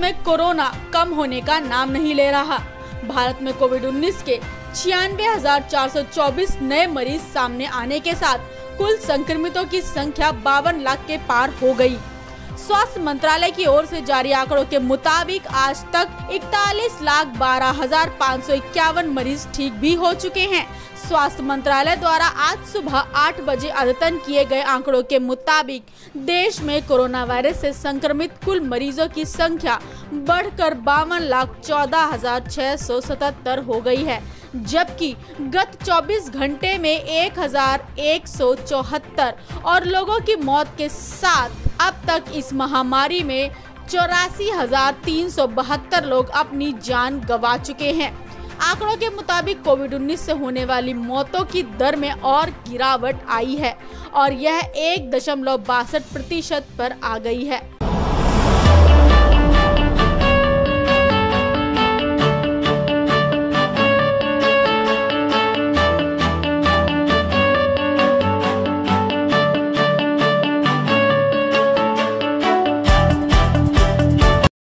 में कोरोना कम होने का नाम नहीं ले रहा। भारत में कोविड-19 के 96,424 नए मरीज सामने आने के साथ कुल संक्रमितों की संख्या 52 लाख के पार हो गई। स्वास्थ्य मंत्रालय की ओर से जारी आंकड़ों के मुताबिक आज तक 41,12,551 मरीज ठीक भी हो चुके हैं। स्वास्थ्य मंत्रालय द्वारा आज सुबह 8 बजे अद्यतन किए गए आंकड़ों के मुताबिक देश में कोरोना वायरस से संक्रमित कुल मरीजों की संख्या बढ़कर 52,14,677 हो गई है, जबकि गत 24 घंटे में 1,174 और लोगों की मौत के साथ अब तक इस महामारी में 84,372 लोग अपनी जान गंवा चुके हैं। आंकड़ों के मुताबिक कोविड-19 से होने वाली मौतों की दर में और गिरावट आई है और यह 1.62% पर आ गई है।